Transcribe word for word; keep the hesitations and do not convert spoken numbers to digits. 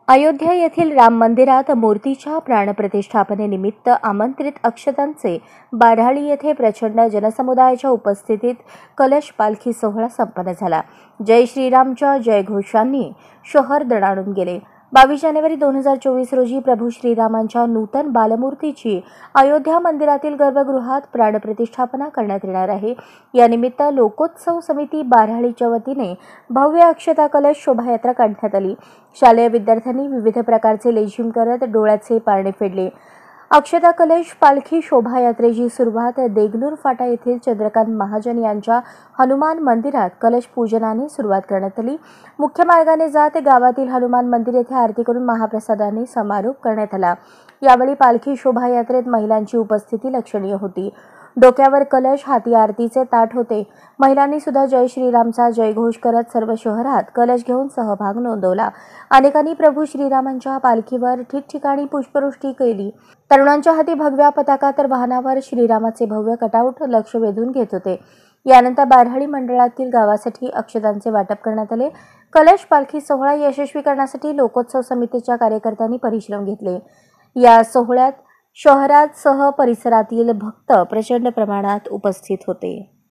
अयोध्या येथील राम मंदिरात मूर्तीच्या प्राणप्रतिष्ठापनेनिमित्त आमंत्रित अक्षतांचे बाराळी येथे प्रचंड जनसमुदायाच्या उपस्थितीत कलश पालखी सोहळा संपन्न झाला। जय श्रीरामच्या जयघोषांनी शहर दणाणून गेले। बावीस जानेवारी दोन हजार चोवीस रोजी प्रभू श्रीरामांच्या नूतन बालमूर्तीची अयोध्या मंदिरातील गर्भगृहात प्राणप्रतिष्ठापना करण्यात येणार आहे। या निमित्त लोकोत्सव समिती बाराळीच्या वतीने भव्य अक्षता कलश शोभायात्रा काढण्यात आली। शालेय विद्यार्थ्यांनी विविध प्रकारचे लेझिम करत डोळ्याचे पारणे फेडले। अक्षता कलश पालखी शोभायात्रेची सुरुवात देगलूर फाटा येथील चंद्रकांत महाजन यांच्या हनुमान मंदिरात कलश पूजनाने सुरुवात करण्यात आली। मुख्य मार्गाने जात गावातील हनुमान मंदिर येथे आरती करून महाप्रसादाने समारोप करण्यात आला। यावेळी पालखी शोभायात्रेत महिलांची उपस्थिती लक्षणीय होती। डोक्यावर कलश, हाती आरतीचे ताट होते। महिलांनी सुद्धा जय श्रीरामचा जयघोष करत सर्व शहरात कलश घेऊन सहभाग नोंदवला। अनेकांनी प्रभू श्रीरामांच्या पालखीवर ठिकठिकाणी पुष्पवृष्टी केली। तरुणांच्या हाती भगव्या पताका तर वाहनावर श्रीरामाचे भव्य कटआउट लक्ष वेधून घेत होते। यानंतर बाराळी मंडळातील गावासाठी अक्षतांचे वाटप करण्यात आले। कलश पालखी सोहळा यशस्वी करण्यासाठी लोकोत्सव समितीच्या कार्यकर्त्यांनी परिश्रम घेतले। या सोहळ्यात शहरात सह परिसरातील भक्त प्रचंड प्रमाणात उपस्थित होते।